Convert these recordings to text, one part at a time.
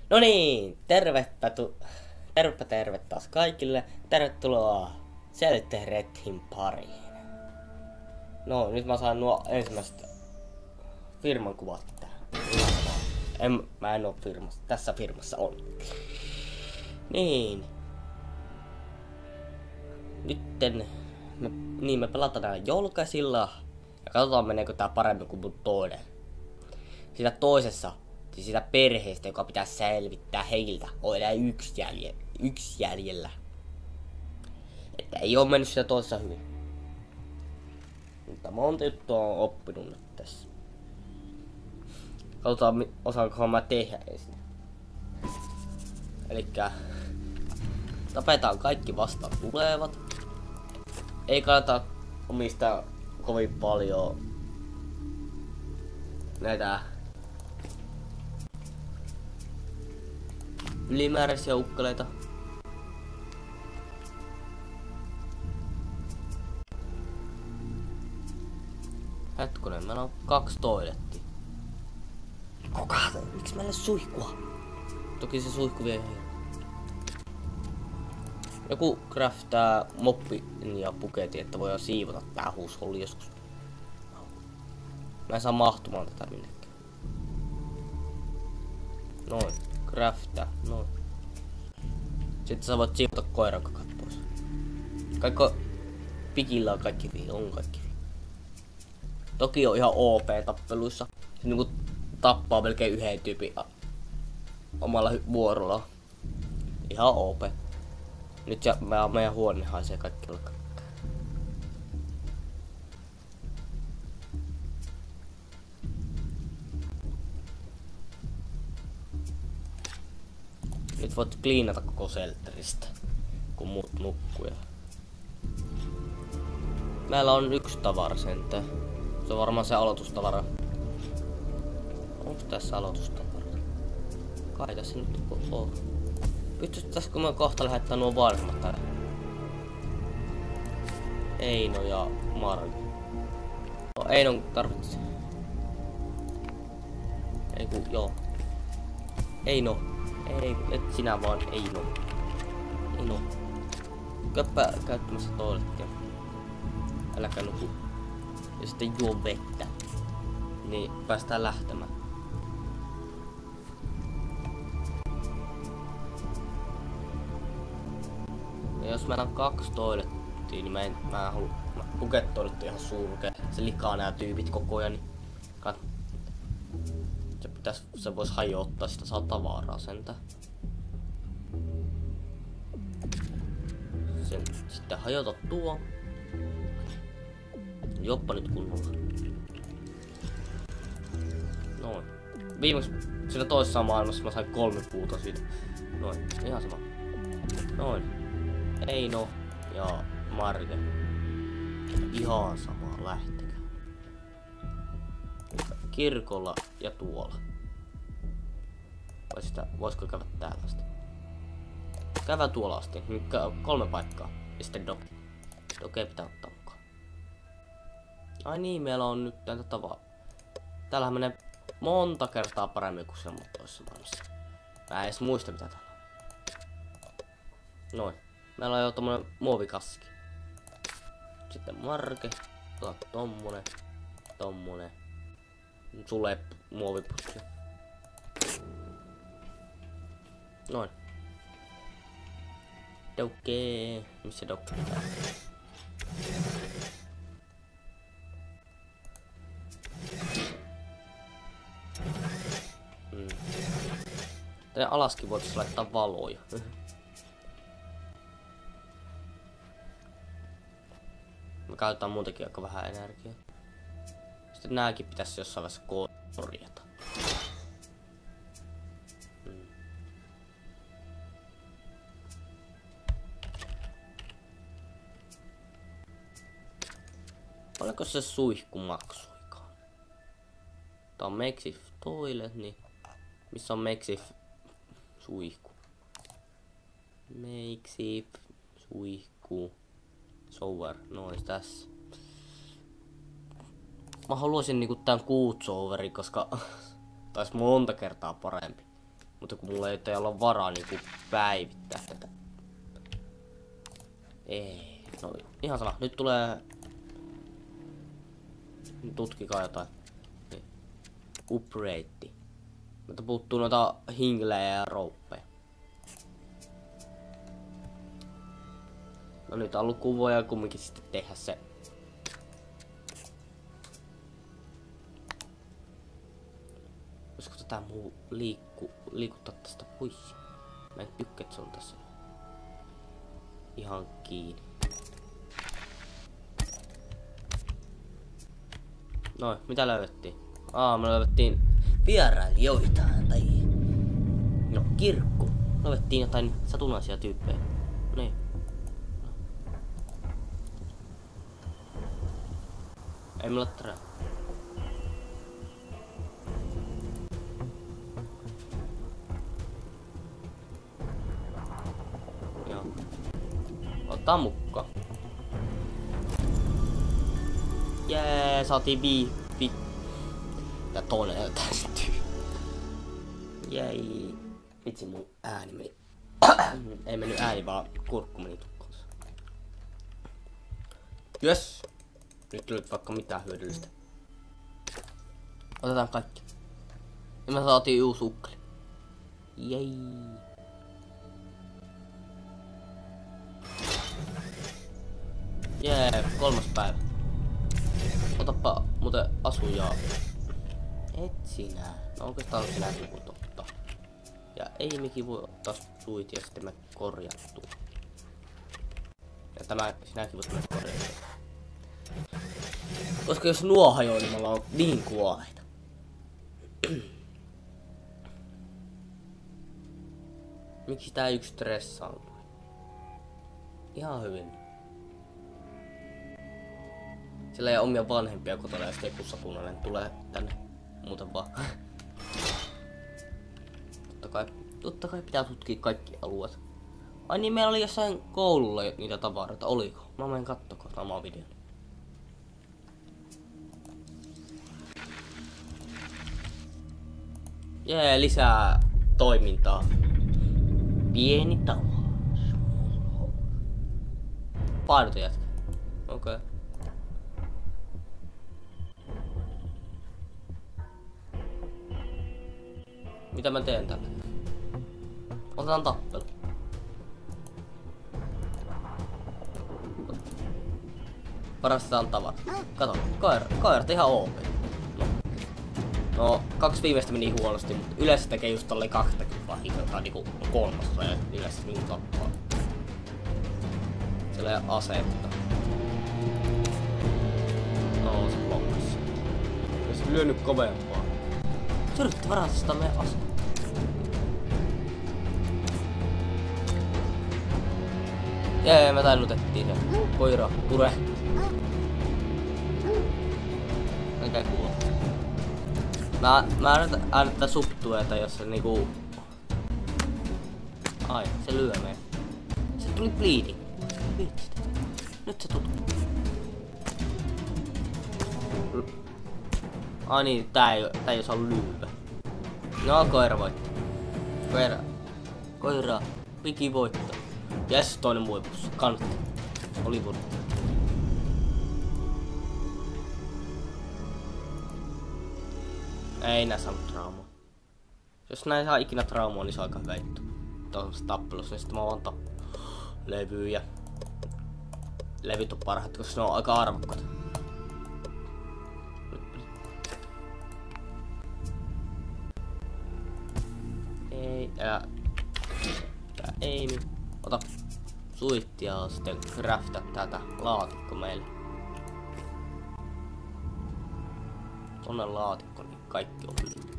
No niin, terve taas kaikille. Tervetuloa Selette Redhin pariin. No, nyt mä saan nuo ensimmäiset firman kuvat tähän. Mä en oo firmassa, tässä firmassa on. Niin. Nytten me pelataan täällä Jolkasilla. Ja katsotaan meneekö tää paremmin kuin mun toinen. Siinä toisessa, siis siitä perheestä, joka pitää selvittää heiltä, on enää yksi jäljellä. Että ei oo mennyt sitä toisessa hyvin. Mutta monta juttua on oppinut nyt tässä. Katsotaan osaankohan mä tehdä ensin. Elikkä tapetaan kaikki vastaan tulevat. Ei kannata omistaa kovin paljon näitä ylimääräisiä ukkeleita. Hetkonen, meillä on 2 toilettia. Miksi meillä suihkua? Toki se suihku vie ihan. Joku craftaa moppin ja puketin, että voidaan siivota tää huusholli joskus. Mä en saa mahtumaan tätä minnekään. Noin, craftaa, noin. Sitten sä voit siivota koiran kakat pois. Pikillä on kaikki vii, on kaikki vii. Toki on ihan OP-tappeluissa. Se niinku tappaa melkein yhden tyypin omalla vuorolla. Ihan OP. Nyt meidän huone haisee kaikki olkaa. Nyt voit kliinata koko selteristä, kun muut nukkuja. Meillä on 1 tavarasentä. Se on varmaan se aloitustavara. Onko tässä aloitustavara? Kai tässä nyt on. Pystyttäisikö me kohta lähettää nuo vanhemmat tänne? Eino ja Marju. No, Einon tarvitsee. Ei ku, joo. Eino. Ei, et sinä vaan Eino. Eino. Käppä käyttämässä toilettia. Äläkä nuku. Ja sitten juo vettä. Niin päästään lähtemään. Ja jos meillä on 2 toilettia, niin mä puket-toiletti ihan surkea. Se likaa nää tyypit koko ajan, niin se vois hajottaa, sitä saa tavaraa sentä. Sitten hajota tuo. Joppa nyt kunnolla. Noin. Viimeksi siinä toisessa maailmassa mä sain 3 puuta siitä. Noin, ihan sama. Noin. Eino ja Marge. Ihan sama, lähtekää. Kirkolla ja tuolla. Voisiko käydä täällä asti? Käydä tuolla asti. Nyt 3 paikkaa. Ja sitten Doke. Doke pitää ottaa mukaan. Ai niin, meillä on nyt näitä tavaa. Täällähän menee monta kertaa paremmin kuin se toisessa maailmassa. Mä en edes muista mitä täällä on. Noin. Meillä on jo tommonen muovikassikin. Sitten Marke. Tommonen. Sulle muovipussi. Noin. Doke. Missä Doke? Tänne alaskin voitais laittaa valoja. Me käytetään muutenkin aika vähän energiaa. Sitten nääkin pitäisi jossain vaiheessa korjata. Paljonko se suihku maksuikaan? Tää on Mexif Toilet, niin missä on Mexif suihku? Mexif suihku. Shower, nois tässä. Mä haluaisin niinku tän Good Showerin, koska taisi monta kertaa parempi. Mutta kun mulla ei olla varaa niinku päivittää tätä. Ei. No ihan sama. Nyt tulee... Tutkikaa jotain. Niin. Upgrade. Mutta puuttuu noita hinglejä ja rouppeja. No nyt on ollut kuvoja kumminkin sitten tehdä se. Voisiko tätä muu liikuttaa tästä pois? Mä en tykkää, että se on tässä ihan kiinni. Noin, mitä löydettiin? Me löydettiin vierailijoita tai... No, kirkku. Löydettiin jotain satunnaisia tyyppejä. Niin. Ei mulla trää. Joo. Ota mukka. Jee, saatiin viipi. Ja toinen täystyy. Jei. Vitsi mun ääni meni. Ei mennyt ääni, vaan kurkku meni tukkoonsa. Jös. Nyt tuli vaikka mitään hyödyllistä. Otetaan kaikki. Ja me saatiin uusi ukkeli. Jei. Jee, 3. päivä. Otapa muuten asujaa. Et sinä. No oikeastaan sinäkin voit ottaa. Ja ei mikin voi ottaa suit ja sitten me korjattuu. Ja tämä sinäkin voit myös korjattua. Koska jos nuo hajoaa, niin me ollaan niin kuolleita. Miksi tää yksi stressaantui? Ihan hyvin. Sillä ei ole omia vanhempia kotona ja sitten joku satunnainen tulee tänne. Muuten vaan. Totta kai pitää tutkia kaikki alueet. Ai niin, meillä oli jossain koululla niitä tavaroita. Oliko? Mä menen kattomaan samaa videon. Jee, lisää toimintaa. Pieni tauko. Painota jätkä. Okei. Okay. Mitä mä teen tällä? Otetaan tappelu. Varastetaan tavarat. Kato, koirat ihan OP. No, 2 viimeistä meni huonosti, mutta yleensä tekee just tolleen 20 vahinkoa, tai niinku 3 ja yleensä niinku tappaa. Siellä ei asetta. No, se blokkas. Jos lyönyt kovempaa. Se yritti varastaa meidän aseen. Jee, me tainnutettiin se. Koira, pure. Mikä kuuluu? Mä äänettää subtueta, jos se niinku... Ai, se lyö meidän. Se tuli bleeding. Nyt se tuttu. Ai niin, tää ei osaa lyödä. No, koira voitti. Koira. Piki voittaa. Jes, toinen muipus. Kannatti. Oli voittaa. Ei nää saanut traumaa. Jos näin saa ikinä traumaa, niin se on aika hyvä juttu. Tuollaisessa tappelussa, niin sitten mä vaan levyjä. Levyt on parhaat, koska ne on aika arvokkaat. Ei, ei niin. Ota suittia ja sitten crafta tätä laatikko meille. Tonne laatikko, niin kaikki on hyvin.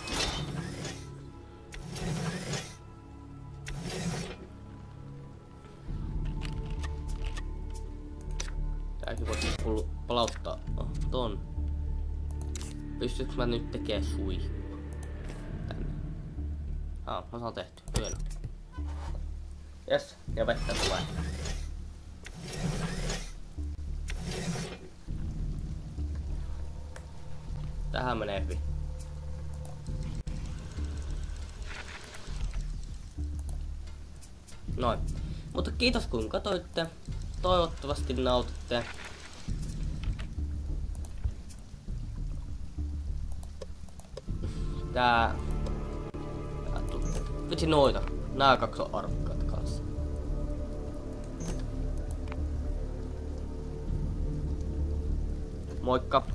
Tääkin voisi palauttaa ton. Pystytkö mä nyt tekemään suihkua? Tänne. Mä saan tehty. Hyvä. Jes, ja vettä tulee. Tähän menee hyvin. Noin. Mutta kiitos kun katsoitte. Toivottavasti nautitte. Tää... Vitsi noita. Nää kaksi on arvokkaat kanssa. Moikka!